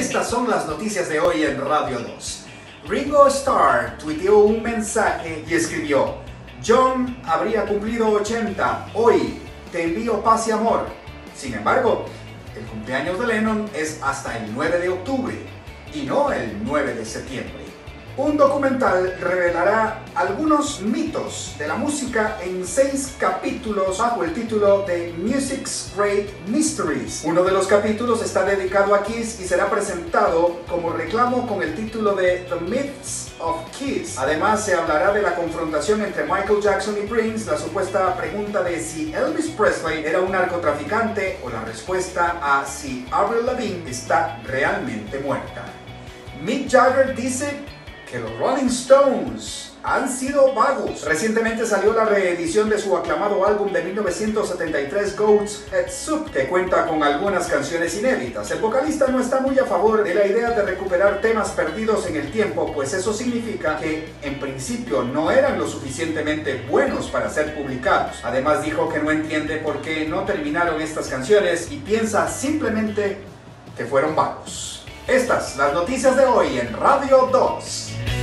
Estas son las noticias de hoy en Radio 2. Ringo Starr tuiteó un mensaje y escribió: John habría cumplido 80 hoy, te envío paz y amor. Sin embargo, el cumpleaños de Lennon es hasta el 9 de octubre y no el 9 de septiembre. Un documental revelará algunos mitos de la música en 6 capítulos bajo el título de Music's Great Mysteries. Uno de los capítulos está dedicado a Kiss y será presentado como reclamo con el título de The Myths of Kiss. Además, se hablará de la confrontación entre Michael Jackson y Prince, la supuesta pregunta de si Elvis Presley era un narcotraficante o la respuesta a si Avril Lavigne está realmente muerta. Mick Jagger dice que los Rolling Stones han sido vagos. Recientemente salió la reedición de su aclamado álbum de 1973 Goat's Head Soup, que cuenta con algunas canciones inéditas. El vocalista no está muy a favor de la idea de recuperar temas perdidos en el tiempo, pues eso significa que en principio no eran lo suficientemente buenos para ser publicados. Además dijo que no entiende por qué no terminaron estas canciones y piensa simplemente que fueron vagos. Estas las noticias de hoy en Radio 2.